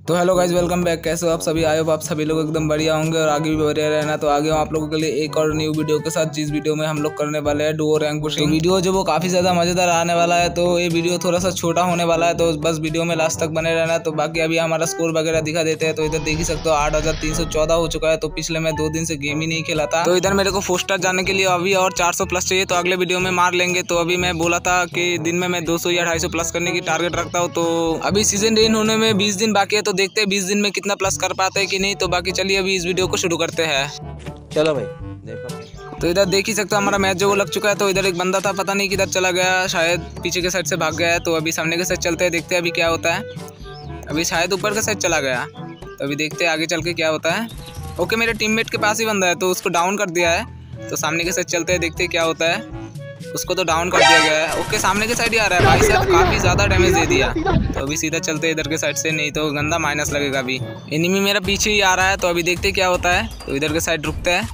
तो hello guys, welcome back. कैसे हो आप सभी? आए हो आप सभी लोग एकदम बढ़िया होंगे और आगे भी बढ़िया रहना। तो आगे हूँ आप लोगों के लिए एक और न्यू वीडियो के साथ, जिस वीडियो में हम लोग करने वाले हैं डुओ रैंक पुशिंग। तो वीडियो जो वो काफी ज्यादा मजेदार आने वाला है। तो ये वीडियो थोड़ा सा छोटा होने वाला है, तो बस वीडियो में लास्ट तक बने रहना। तो बाकी अभी हमारा स्कोर वगैरह दिखा देते हैं। तो इधर देख ही सकते हो 8,314 हो चुका है। तो पिछले मैं 2 दिन से गेम ही नहीं खेला था। तो इधर मेरे को फोस्टर जाने के लिए अभी और 400 प्लस चाहिए, तो अगले वीडियो में मार लेंगे। तो अभी मैं बोला था कि दिन में मैं 200 या 250 प्लस करने की टारगेट रखता हूँ। तो अभी सीजन रेन होने में 20 दिन बाकी है, तो देखते हैं 20 दिन में कितना प्लस कर पाते हैं कि नहीं। तो बाकी चलिए अभी इस वीडियो को शुरू करते हैं। चलो भाई देखो। तो इधर देख ही सकते हो हमारा मैच जो वो लग चुका है। तो इधर एक बंदा था, पता नहीं किधर चला गया, शायद पीछे के साइड से भाग गया है। तो अभी सामने के साइड चलते हैं, देखते हैं अभी क्या होता है। अभी शायद ऊपर के साइड चला गया, तो अभी देखते हैं आगे चल के क्या होता है। ओके, मेरे टीममेट के पास ही बंदा है, तो उसको डाउन कर दिया है। तो सामने के साइड चलते हैं, देखते हैं क्या होता है। उसको तो डाउन कर दिया गया है। ओके, सामने के साइड ही आ रहा है भाई साहब, काफी ज्यादा डैमेज दे दिया। तो अभी सीधा चलते हैं इधर के साइड से, नहीं तो गंदा माइनस लगेगा। अभी एनिमी मेरा पीछे ही आ रहा है, तो अभी देखते हैं क्या होता है। तो इधर के साइड रुकते हैं।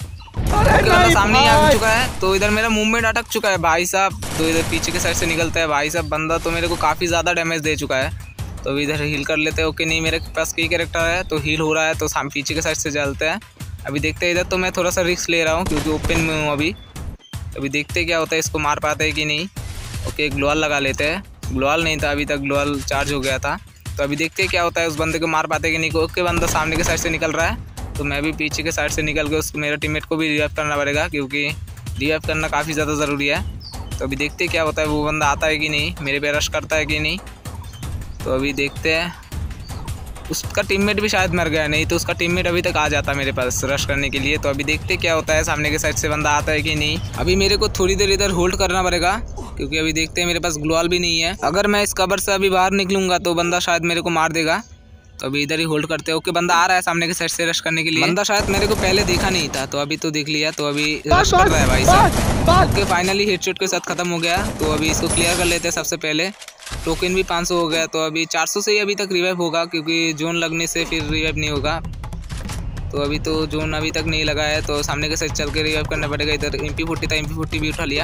बंदा सामने ही आ चुका है, तो इधर मेरा मूवमेंट अटक चुका है भाई साहब। तो इधर पीछे के साइड से निकलता है भाई साहब। बंदा तो मेरे को काफी ज्यादा डैमेज दे चुका है, तो अभी इधर हील कर लेते हैं। ओके, नहीं मेरे पास कई कैरेक्टर है, तो हील हो रहा है। तो पीछे के साइड से चलते हैं। अभी देखते हैं, इधर तो मैं थोड़ा सा रिस्क ले रहा हूँ क्योंकि ओपन में हूँ अभी। अभी देखते क्या होता है, इसको मार पाते हैं कि नहीं। ओके, ग्लोअल लगा लेते हैं। ग्लोअल नहीं था अभी तक, ग्लोअल चार्ज हो गया था। तो अभी देखते हैं क्या होता है, उस बंदे को मार पाते हैं कि नहीं। ओके, बंदा सामने के साइड से निकल रहा है, तो मैं भी पीछे के साइड से निकल के उस मेरे टीममेट को भी रिवाइव करना पड़ेगा, क्योंकि रिवाइव करना काफ़ी ज़्यादा ज़रूरी है। तो अभी देखते हैं क्या होता है, वो बंदा आता है कि नहीं, मेरे पे रश करता है कि नहीं। तो अभी देखते हैं, उसका टीममेट भी शायद मर गया, नहीं तो उसका टीममेट अभी तक आ जाता मेरे पास रश करने के लिए। तो अभी देखते क्या होता है, सामने के साइड से बंदा आता है कि नहीं। अभी मेरे को थोड़ी देर इधर होल्ड करना पड़ेगा, क्योंकि अभी देखते हैं मेरे पास ग्लोअल भी नहीं है। अगर मैं इस कवर से अभी बाहर निकलूंगा तो बंदा शायद मेरे को मार देगा। तो अभी इधर ही होल्ड करते हैं। ओके, बंदा आ रहा है सामने के साइड से रश करने के लिए। बंदा शायद मेरे को पहले देखा नहीं था, तो अभी तो देख लिया, तो अभी रश कर रहा है भाई साहब। ओके, फाइनली हेडशॉट के साथ खत्म हो गया। तो अभी इसको क्लियर कर लेते हैं सबसे पहले। टोकन भी 500 हो गया, तो अभी 400 से ही अभी तक रिवाइव होगा, क्योंकि जोन लगने से फिर रिवाइव नहीं होगा। तो अभी तो जोन अभी तक नहीं लगा है, तो सामने के साइड चल के रिवाइव करना पड़ेगा। इधर MP40 था, MP40 भी उठा लिया।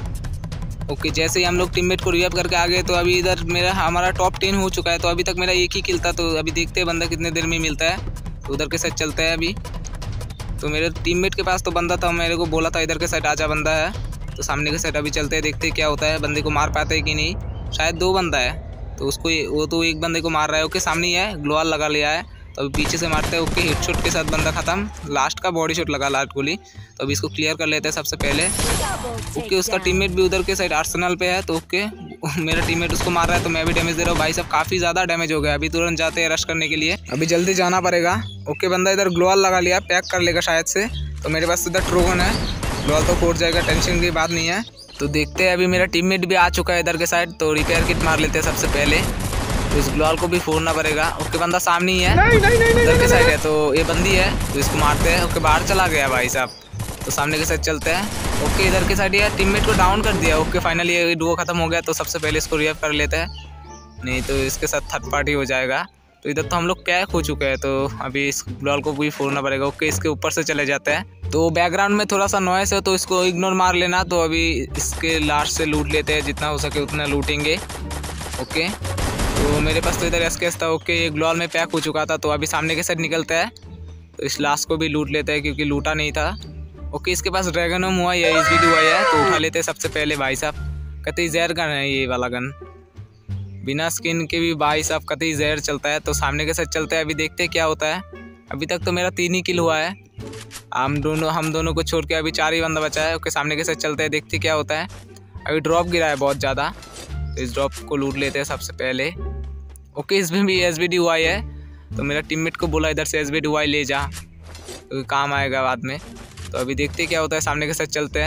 ओके, जैसे ही हम लोग टीममेट को रिवाइव करके आ गए, तो अभी इधर हमारा टॉप 10 हो चुका है। तो अभी तक मेरा एक ही किल था, तो अभी देखते हैं बंदा कितने देर में मिलता है। तो उधर के साइड चलता है अभी। तो मेरे टीममेट के पास तो बंदा था, मेरे को बोला था इधर के साइड आजा बंदा है। तो सामने के साइड अभी चलते हैं, देखते हैं क्या होता है। बंदे को मार पाते हैं कि नहीं, शायद 2 बंदा है, तो उसको वो तो एक बंदे को मार रहा है। ओके, सामने ही है, ग्लोअल लगा लिया है। तो अभी पीछे से मारते हैं। ओके, हेडशॉट के साथ बंदा खत्म। लास्ट का बॉडी शॉट लगा, लास्ट गोली। तो अभी इसको क्लियर कर लेते हैं सबसे पहले। ओके, उसका टीममेट भी उधर के साइड आर्सेनल पे है। तो ओके, मेरा टीममेट उसको मार रहा है, तो मैं भी डैमेज दे रहा हूँ भाई साहब। काफ़ी ज़्यादा डैमेज हो गया। अभी तुरंत जाते हैं रश करने के लिए, अभी जल्दी जाना पड़ेगा। ओके, बंदा इधर ग्लोअल लगा लिया, पैक कर लेगा शायद से। तो मेरे पास इधर ट्रोगन है, ग्लोअल तो फूट जाएगा, टेंशन की बात नहीं है। तो देखते हैं, अभी मेरा टीममेट भी आ चुका है इधर के साइड। तो रिपेयर किट मार लेते हैं सबसे पहले, तो इस ग्लोअल को भी फोड़ना पड़ेगा। ओके, बंदा सामने ही है, इधर के साइड है, तो ये बंदी है, तो इसको मारते हैं। ओके, बाहर चला गया भाई साहब। तो सामने के साइड चलते हैं। ओके, इधर के साइड है, टीममेट को डाउन कर दिया। ओके, फाइनली ये डुओ खत्म हो गया। तो सबसे पहले इसको रिवाइव कर लेते हैं, नहीं तो इसके साथ थर्ड पार्टी हो जाएगा। तो इधर तो हम लोग कैक हो चुके हैं, तो अभी इस ग्लोअल को भी फोड़ना पड़ेगा। ओके, इसके ऊपर से चले जाते हैं। तो बैकग्राउंड में थोड़ा सा नॉइस है, तो इसको इग्नोर मार लेना। तो अभी इसके लास्ट से लूट लेते हैं, जितना हो सके उतना लूटेंगे। ओके, तो मेरे पास तो इधर एसकेस था। ओके, ये ग्लोअल में पैक हो चुका था, तो अभी सामने के साइड निकलता है। तो इस लास्ट को भी लूट लेते हैं, क्योंकि लूटा नहीं था। ओके, इसके पास ड्रैगन होम हुआ है, SVD हुआ है, तो उठा लेते हैं सबसे पहले भाई साहब। कतई जहर गन है ये वाला गन, बिना स्किन के भी भाई साहब कतई जहर चलता है। तो सामने के साथ चलते हैं, अभी देखते हैं क्या होता है। अभी तक तो मेरा 3 ही किल हुआ है, हम दोनों को छोड़ के अभी 4 ही बंदा बचा है। ओके, सामने के साथ चलते हैं, देखते क्या होता है। अभी ड्रॉप गिरा है बहुत ज़्यादा, तो इस ड्रॉप को लूट लेते हैं सबसे पहले। ओके, इसमें भी SVD हुआ है, तो मेरा टीममेट को बोला इधर से SVD हुआ ले जा, तो काम आएगा बाद में। तो अभी देखते क्या होता है, सामने के साथ चलते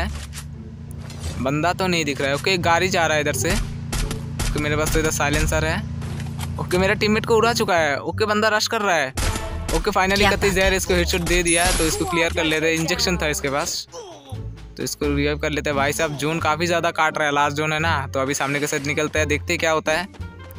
हैं। बंदा तो नहीं दिख रहा है। ओके, गाड़ी जा रहा है इधर से। ओके, मेरे पास तो इधर साइलेंसर है। ओके, मेरा टीममेट को उड़ा चुका है। ओके, बंदा रश कर रहा है। ओके, फाइनली कतई जहर इसको हेडशॉट दे दिया, तो इसको क्लियर कर लेते हैं। इंजेक्शन था इसके पास, तो इसको रिवाइव कर लेते हैं भाई साहब। जोन काफ़ी ज़्यादा काट रहा है, लास्ट जोन है ना। तो अभी सामने के साथ निकलता है, देखते क्या होता है।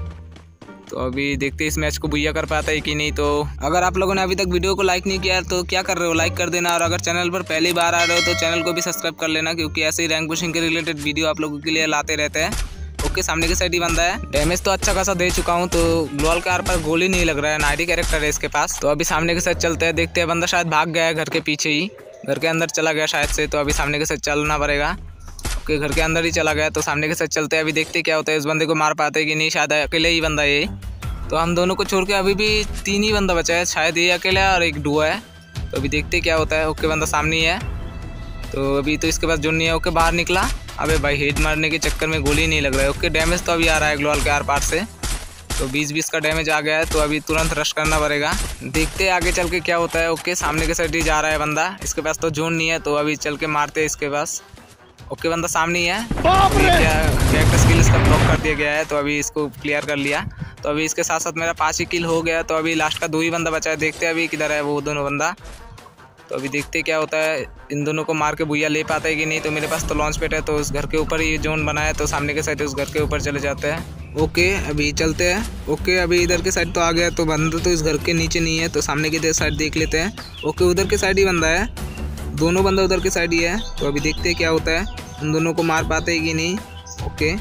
तो अभी देखते इस मैच को बुइया कर पाता है कि नहीं। तो अगर आप लोगों ने अभी तक वीडियो को लाइक नहीं किया तो क्या कर रहे हो, लाइक कर देना। और अगर चैनल पर पहली बार आ रहे हो तो चैनल को भी सब्सक्राइब कर लेना, क्योंकि ऐसे ही रैंक पुशिंग के रिलेटेड वीडियो आप लोगों के लिए लाते रहते हैं। ओके सामने की साइड ही बंदा है। डैमेज तो अच्छा खासा दे चुका हूँ, तो ग्लोअल के आर पर गोली नहीं लग रहा है, नाइटी कैरेक्टर है इसके पास। तो अभी सामने के साइड चलते हैं, देखते हैं। बंदा शायद भाग गया है घर के पीछे ही, घर के अंदर चला गया शायद से, तो अभी सामने के साइड चलना पड़ेगा। ओके घर के अंदर ही चला गया, तो सामने के साइड चलते हैं। अभी देखते क्या होता है, इस बंदे को मार पाते हैं कि नहीं, शायद अकेले ही बंदा ये। तो हम दोनों को छोड़ के अभी भी 3 ही बंदा बचा है, शायद ये अकेला है और एक डुआ है। तो अभी देखते क्या होता है। ओके बंदा सामने ही है, तो अभी तो इसके पास जो नहीं है। ओके बाहर निकला, अबे भाई हेड मारने के चक्कर में गोली नहीं लग रहा है। ओके डैमेज तो अभी आ रहा है ग्लोअल के आर पार से, तो 20-20 का डैमेज आ गया है। तो अभी तुरंत रश करना पड़ेगा, देखते हैं आगे चल के क्या होता है। ओके सामने के साइड ही जा रहा है बंदा, इसके पास तो जोन नहीं है, तो अभी चल के मारते हैं इसके पास। ओके बंदा सामने ही है, कैरेक्टर स्किल इसका ब्लॉक कर दिया गया है, तो अभी इसको क्लियर कर लिया। तो अभी इसके साथ साथ मेरा 5 ही किल हो गया, तो अभी लास्ट का 2 ही बंदा बचा है। देखते हैं अभी किधर है वो दोनों बंदा, तो अभी देखते क्या होता है। इन दोनों को मार के भुइया ले पाता है कि नहीं। तो मेरे पास तो लॉन्च पैड है, तो उस घर के ऊपर ही जोन बना है, तो सामने के साइड उस घर के ऊपर चले जाते हैं। ओके अभी चलते हैं। ओके अभी इधर के साइड तो आ गया, तो बंदा तो इस घर के नीचे नहीं है, तो सामने की साइड देख लेते हैं। ओके उधर के साइड ही बंदा है, दोनों बंदा उधर के साइड ही है। तो अभी देखते हैं क्या होता है, उन दोनों को मार पाते हैं कि नहीं। ओके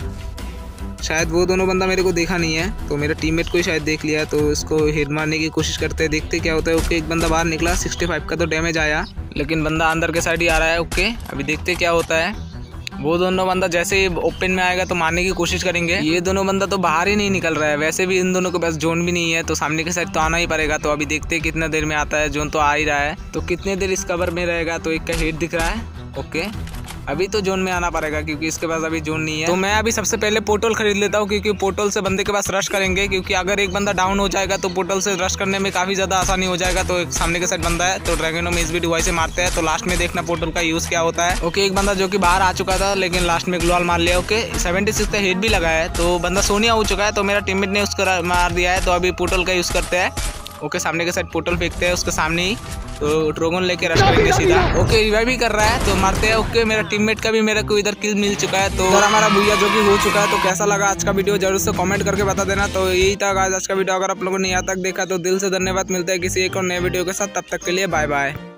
शायद वो दोनों बंदा मेरे को देखा नहीं है, तो मेरे टीममेट को ही शायद देख लिया, तो इसको हेड मारने की कोशिश करते हैं, देखते क्या होता है। ओके एक बंदा बाहर निकला, 65 का तो डैमेज आया, लेकिन बंदा अंदर के साइड ही आ रहा है। ओके अभी देखते क्या होता है। वो दोनों बंदा जैसे ही ओपन में आएगा तो मारने की कोशिश करेंगे। ये दोनों बंदा तो बाहर ही नहीं निकल रहा है, वैसे भी इन दोनों के पास जोन भी नहीं है, तो सामने के साइड तो आना ही पड़ेगा। तो अभी देखते कितना देर में आता है, जोन तो आ ही रहा है, तो कितने देर इस कवर में रहेगा। तो एक का हेड दिख रहा है। ओके अभी तो जोन में आना पड़ेगा, क्योंकि इसके पास अभी जोन नहीं है। तो मैं अभी सबसे पहले पोर्टल खरीद लेता हूँ, क्योंकि पोर्टल से बंदे के पास रश करेंगे, क्योंकि अगर एक बंदा डाउन हो जाएगा तो पोर्टल से रश करने में काफ़ी ज़्यादा आसानी हो जाएगा। तो एक सामने के साइड बंदा है, तो ड्रैगनो में इसबी डिवाइस से मारते हैं, तो लास्ट में देखना पोर्टल का यूज़ क्या होता है। ओके एक बंदा जो कि बाहर आ चुका था, लेकिन लास्ट में ग्लोअल मार लिया। ओके 76 का हेड भी लगा है, तो बंदा सोनिया हो चुका है, तो मेरा टीममेट ने उसको मार दिया है। तो अभी पोर्टल का यूज़ करते हैं। ओके सामने के साइड पोर्टल फेंकते हैं उसके सामने ही, तो ड्रैगन लेके रश करेंगे सीधा। ओके रिवाइव भी कर रहा है, तो मारते हैं। ओके मेरा टीममेट का भी मेरे को इधर किल मिल चुका है, तो इधर हमारा भुइया जो कि हो चुका है। तो कैसा लगा आज का वीडियो जरूर से कमेंट करके बता देना। तो यही था आज का वीडियो, अगर आप लोगों ने यहाँ तक देखा तो दिल से धन्यवाद। मिलता है किसी एक और नए वीडियो के साथ, तब तक के लिए बाय बाय।